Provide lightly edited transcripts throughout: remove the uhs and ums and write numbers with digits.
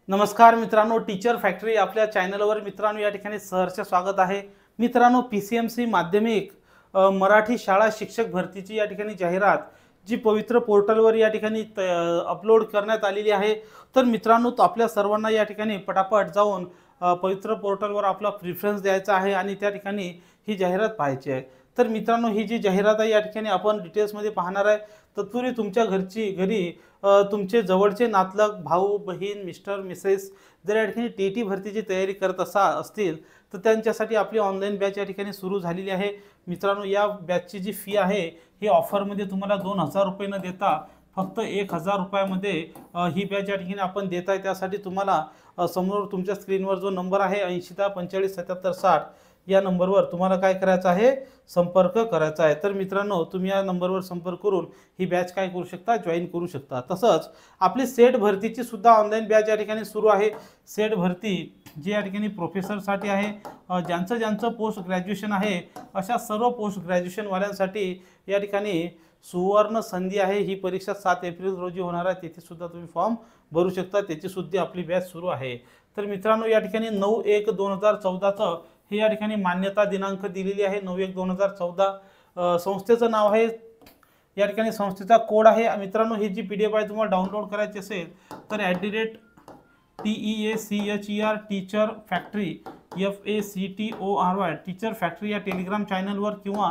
नमस्कार मित्रांनो, teacher factory आपल्या चॅनलवर मित्रांनो या ठिकाणी सहर्ष स्वागत आहे। मित्रांनो, PCMC माध्यमिक मराठी शाळा शिक्षक भरतीची या ठिकाणी जाहिरात जी पवित्र पोर्टलवर या ठिकाणी अपलोड करण्यात आलेली आहे। तर मित्रांनो, आपल्या सर्वांना या ठिकाणी पटापट जाऊन पवित्र पोर्टलवर आपला प्रेफरन्स द्यायचा आहे आणि त्या ठिकाणी ही जाहिरात पाहायची आहे। तर मित्रांनो, ही जी जाहिरात आहे या ठिकाणी आपण डिटेल्समध्ये पाहणार आहे। तत्पूर्वी तुमच्या घरी तुमचे जवळचे नातलग, भाऊ बहीण, मिस्टर मिसेस जर या ठिकाणी TT भरतीची तयारी करत असतील तर त्यांच्यासाठी आपली ऑनलाईन बॅच या ठिकाणी सुरू झालेली आहे। मित्रांनो, या बॅचची जी फी आहे ही ऑफरमध्ये तुम्हाला 2000 रुपये न देता फक्त 1000 रुपयामध्ये ही बॅच या ठिकाणी आपण देत आहे। त्यासाठी तुम्हाला समोर तुमच्या स्क्रीनवर जो नंबर आहे 8010457760 या नंबरवर तुम्हाला काय करायचं आहे, संपर्क करायचा आहे। तर मित्रांनो, तुम्ही या नंबरवर संपर्क करून ही बॅच काय करू शकता, जॉईन करू शकता। तसंच आपली सेट भरतीची सुद्धा ऑनलाईन बॅच या ठिकाणी सुरू आहे। सेट भरती जी या ठिकाणी प्रोफेसरसाठी आहे, ज्यांचं पोस्ट ग्रॅज्युएशन आहे अशा सर्व पोस्ट ग्रॅज्युएशनवाल्यांसाठी या ठिकाणी सुवर्ण संधी आहे। ही परीक्षा 7 एप्रिल रोजी होणार आहे, तिथे सुद्धा तुम्ही फॉर्म भरू शकता। त्याची सुद्धा आपली बॅच सुरू आहे। तर मित्रांनो, या ठिकाणी 9/1/2014 हे या ठिकाणी मान्यता दिनांक दिलेली आहे, 9/1/2014। संस्थेचं नाव आहे, या ठिकाणी संस्थेचा कोड आहे। मित्रांनो, ही जी PDF आहे तुम्हाला डाउनलोड करायची असेल तर @TEACHER teacher factory FACTORY teacher factory या टेलिग्राम चॅनलवर किंवा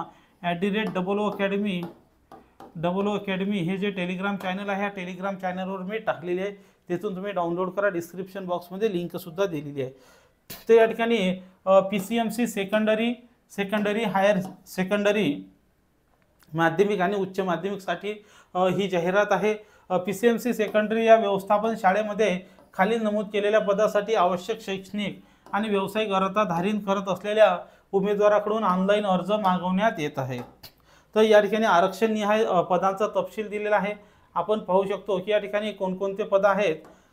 @OO अकॅडमी हे जे टेलिग्राम चॅनल आहे, ह्या टेलिग्राम चॅनलवर मी टाकलेली आहे, तिथून तुम्ही डाउनलोड करा। डिस्क्रिप्शन बॉक्समध्ये लिंक सुद्धा दिलेली आहे। तर या ठिकाणी PCMC सेकंडरी हायर सेकंडरी माध्यमिक आणि उच्च माध्यमिकसाठी ही जाहिरात आहे। PCMC सेकंडरी या व्यवस्थापन शाळेमध्ये खाली नमूद केलेल्या पदासाठी आवश्यक शैक्षणिक आणि व्यावसायिक अर्हता धारण करत असलेल्या उमेदवाराकडून ऑनलाईन अर्ज मागवण्यात येत आहे। तर या ठिकाणी आरक्षण निहाय पदांचा तपशील दिलेला आहे। आपण पाहू शकतो की या ठिकाणी कोणकोणते पद आहेत।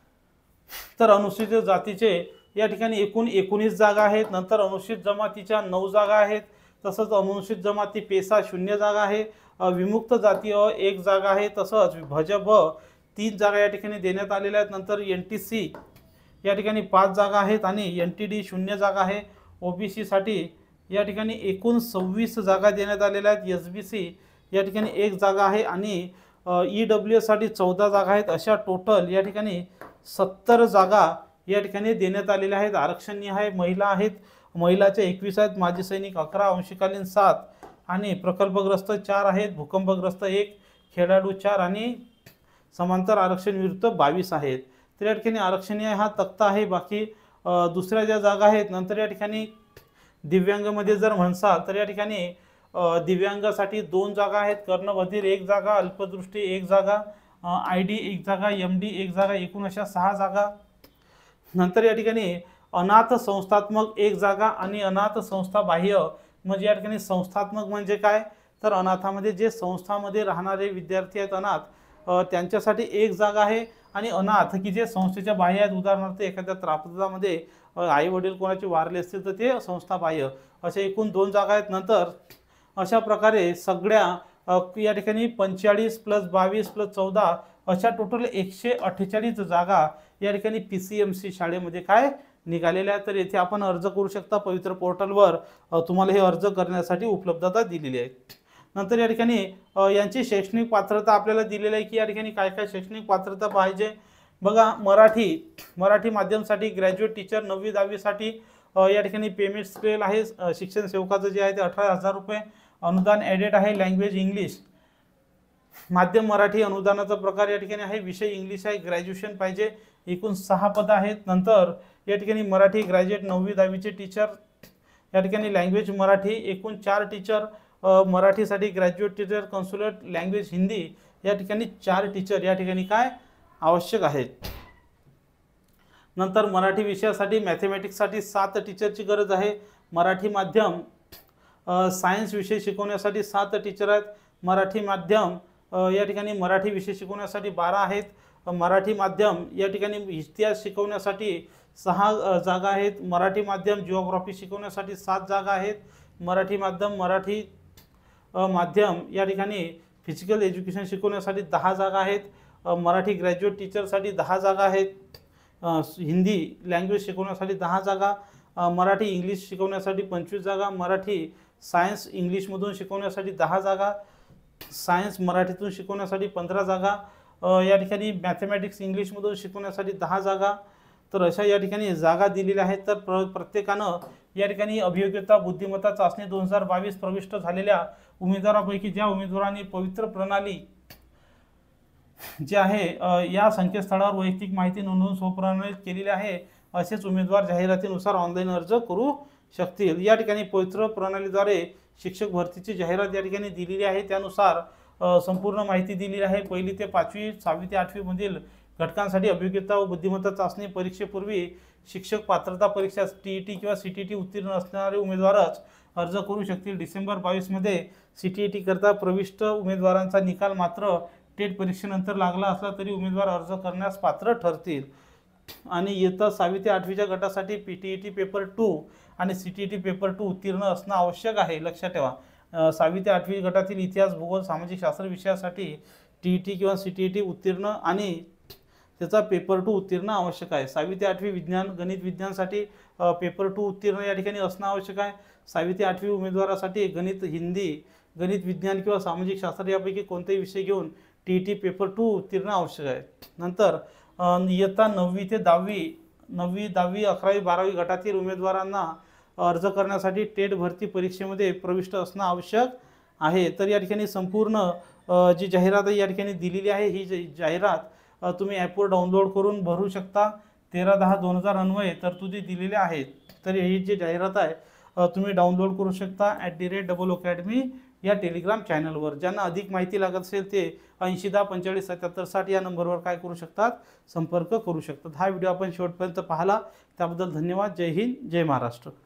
तर अनुसूचित जातीचे या ठिकाणी एकूण 19 जागा आहेत। नंतर अनुसूचित जमातीच्या 9 जागा आहेत। तसंच अनुसूचित जमाती पेसा 0 जागा आहे। विमुक्त जाती 1 जागा आहे। तसंच भजब 3 जागा या ठिकाणी देण्यात आलेल्या आहेत। नंतर NTC या ठिकाणी 5 जागा आहेत आणि NTD 0 जागा आहे। OBC साठी या ठिकाणी एकूण 26 जागा देण्यात आलेल्या आहेत। SBC या ठिकाणी 1 जागा आहे आणि EWS साठी 14 जागा आहेत। अशा टोटल या ठिकाणी 70 जागा या ठिकाणी देण्यात आलेल्या आहेत। आरक्षण निहाय महिला आहेत, महिलाच्या 21 आहेत, माजी सैनिक 11, अंशकालीन 7 आणि प्रकल्पग्रस्त 4 आहेत, भूकंपग्रस्त 1, खेळाडू 4 आणि समांतर आरक्षण विरुद्ध 22 आहेत। तर या ठिकाणी आरक्षण निहाय हा तक्ता आहे। बाकी दुसऱ्या ज्या जागा आहेत, नंतर या ठिकाणी दिव्यांगमध्ये जर म्हणसाल तर या ठिकाणी दिव्यांगासाठी 2 जागा आहेत, कर्णबधीर 1 जागा, अल्पदृष्टी 1 जागा, ID 1 जागा, MD 1 जागा, एकूण अशा 6 जागा। नंतर या ठिकाणी अनाथ संस्थात्मक 1 जागा आणि अनाथ संस्था बाह्य म्हणजे या ठिकाणी संस्थात्मक म्हणजे काय, तर अनाथामध्ये जे संस्थामध्ये राहणारे विद्यार्थी आहेत अनाथ, त्यांच्यासाठी 1 जागा आहे। आणि अनाथ की जे संस्थेच्या बाह्य आहेत, उदाहरणार्थ एखाद्या त्रापदामध्ये आई वडील कोणाचे वारले असतील तर ते संस्था बाह्य, अशा एकूण 2 जागा आहेत। नंतर अशा प्रकारे सगळ्या या ठिकाणी 45 + 22 + 14 अशा टोटल 148 जागा या ठिकाणी PCMC शाळेमध्ये काय निघालेल्या आहेत। तर येथे आपण अर्ज करू शकता। पवित्र पोर्टलवर तुम्हाला हे अर्ज करण्यासाठी उपलब्धता दिलेली आहे। नंतर या ठिकाणी यांची शैक्षणिक पात्रता आपल्याला दिलेली आहे की या ठिकाणी काय काय शैक्षणिक पात्रता पाहिजे बघा। मराठी माध्यमसाठी ग्रॅज्युएट टीचर 9वी 10वी साठी या ठिकाणी पेमेंट स्केल आहे, शिक्षण सेवकाचं जे आहे ते 18,000 रुपये। अनुदान ॲडेड आहे। लँग्वेज इंग्लिश, माध्यम मराठी। अनुदानाचा प्रकार या ठिकाणी आहे, विषय इंग्लिश आहे, ग्रॅज्युएशन पाहिजे। एकूण 6 पद आहेत। नंतर या ठिकाणी मराठी ग्रॅज्युएट 9वी 10वीचे टीचर, या ठिकाणी लँग्वेज मराठी एकूण 4 टीचर, मराठीसाठी ग्रॅज्युएट टीचर, कन्सुलेट लँग्वेज हिंदी या ठिकाणी 4 टीचर या ठिकाणी काय आवश्यक आहेत। नंतर मराठी विषयासाठी मॅथमॅटिक्ससाठी 7 टीचरची गरज आहे। मराठी माध्यम सायन्स विषय शिकवण्यासाठी 7 टीचर आहेत। मराठी माध्यम या ठिकाणी मराठी विषय शिकवण्यासाठी 12 आहेत। मराठी माध्यम या ठिकाणी इतिहास शिकवण्यासाठी 6 जागा आहेत। मराठी माध्यम जिओग्राफी शिकवण्यासाठी 7 जागा आहेत। मराठी माध्यम या ठिकाणी फिजिकल एज्युकेशन शिकवण्यासाठी 10 जागा आहेत। मराठी ग्रॅज्युएट टीचरसाठी 10 जागा आहेत। हिंदी लँग्वेज शिकवण्यासाठी 10 जागा, मराठी इंग्लिश शिकवण्यासाठी 25 जागा, मराठी सायन्स इंग्लिशमधून शिकवण्यासाठी 10 जागा, सायन्स मराठीतून शिकवण्यासाठी 15 जागा, या ठिकाणी मॅथमॅटिक्स इंग्लिशमधून शिकवण्यासाठी 10 जागा. तर अशा या ठिकाणी जागा दिलेल्या आहेत. तर प्रत्येकानं या ठिकाणी अभियोग्यता बुद्धिमत्ता चाचणी 2022 प्रविष्ट झालेल्या उमेदवारांपैकी ज्या उमेदवारांनी पवित्र प्रणाली जे आहे या संकेतस्थळावर वैयक्तिक माहिती नोंदवून स्वप्रणालीत केलेली आहे, असेच उमेदवार जाहिरातीनुसार ऑनलाईन अर्ज करू शकतील. या ठिकाणी पवित्र प्रणालीद्वारे शिक्षक भरतीची जाहिरात या ठिकाणी दिलेली आहे. त्यानुसार संपूर्ण माहिती दिलेली आहे. 1ली ते 5वी, 6वी ते 8वी मधील घटकांसाठी अभियोग्यता व बुद्धिमत्ता चाचणी परीक्षेपूर्वी शिक्षक पात्रता परीक्षा TET किंवा CTET उत्तीर्ण असणारे उमेदवारच अर्ज करू शकतील. डिसेंबर 22 मध्ये CTET करता प्रविष्ट उमेदवारांचा निकाल मात्र टेट परीक्षेनंतर लागला असला तरी उमेदवार अर्ज करण्यास पात्र ठरतील. आणि इयत्ता 6वी ते 8वीच्या गटासाठी TET पेपर 2 आणि CTET पेपर 2 उत्तीर्ण असणं आवश्यक आहे. लक्षात ठेवा, 6वी ते 8वी गटातील इतिहास, भूगोल, सामाजिक शास्त्र विषयासाठी TET किंवा CTET उत्तीर्ण आणि त्याचा पेपर 2 उत्तीर्ण आवश्यक आहे. 6वी ते 8वी विज्ञान, गणित, विज्ञानसाठी पेपर 2 उत्तीर्ण या ठिकाणी असणं आवश्यक आहे. 6वी ते 8वी उमेदवारासाठी गणित, हिंदी, गणित, विज्ञान किंवा सामाजिक शास्त्र यापैकी कोणतेही विषय घेऊन TET पेपर 2 उत्तीर्ण आवश्यक आहे. नंतर इयत्ता 9वी ते 10वी, 9वी, 10वी, 11वी, 12वी गटातील उमेदवारांना अर्ज करण्यासाठी टेट भरती परीक्षेमध्ये प्रविष्ट असणं आवश्यक आहे. तर या ठिकाणी संपूर्ण जी जाहिरात या ठिकाणी दिलेली आहे, ही जाहिरात तुम्ही ॲपवर डाउनलोड करून भरू शकता. 13/10/2000 अन्वये तरतुदी दिलेल्या आहेत. तर ही जी जाहिरात आहे तुम्ही डाउनलोड करू शकता @double-o-academy या टेलिग्राम चॅनलवर. ज्यांना अधिक माहिती लागत असेल ते 8010457760 या नंबरवर काय करू शकतात, संपर्क करू शकतात. हा व्हिडिओ आपण शेवटपर्यंत पाहिला त्याबद्दल धन्यवाद. जय हिंद, जय महाराष्ट्र.